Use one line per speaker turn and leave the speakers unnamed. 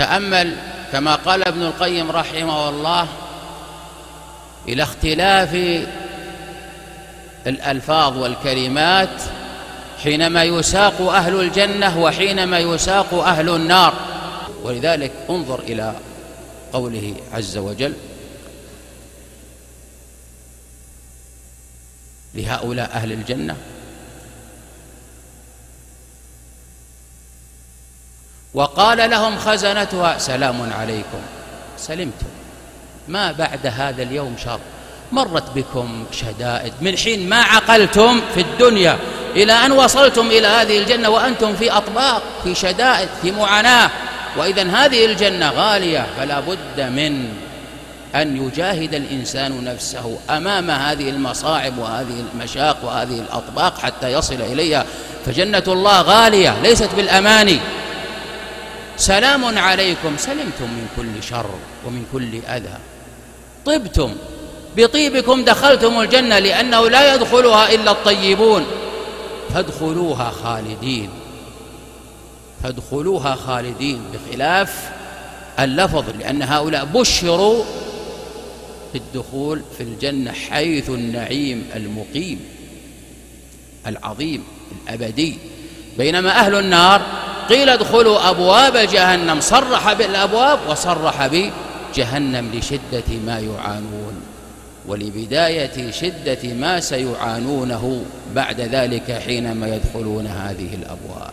تأمل كما قال ابن القيم رحمه الله إلى اختلاف الألفاظ والكلمات حينما يساق أهل الجنة وحينما يساق أهل النار. ولذلك انظر إلى قوله عز وجل لهؤلاء أهل الجنة: وقال لهم خزنتها سلام عليكم. سلمتم، ما بعد هذا اليوم شر، مرت بكم شدائد من حين ما عقلتم في الدنيا إلى أن وصلتم إلى هذه الجنة وأنتم في أطباق، في شدائد، في معاناة. وإذن هذه الجنة غالية، فلا بد من أن يجاهد الإنسان نفسه أمام هذه المصاعب وهذه المشاق وهذه الأطباق حتى يصل إليها. فجنة الله غالية ليست بالأماني. سلام عليكم، سلمتم من كل شر ومن كل أذى، طبتم، بطيبكم دخلتم الجنة، لأنه لا يدخلها إلا الطيبون. فادخلوها خالدين، فادخلوها خالدين، بخلاف اللفظ، لأن هؤلاء بشروا بالدخول في الجنة حيث النعيم المقيم العظيم الأبدي، بينما أهل النار قيل ادخلوا أبواب جهنم، صرح بالأبواب وصرح بجهنم لشدة ما يعانون ولبداية شدة ما سيعانونه بعد ذلك حينما يدخلون هذه الأبواب.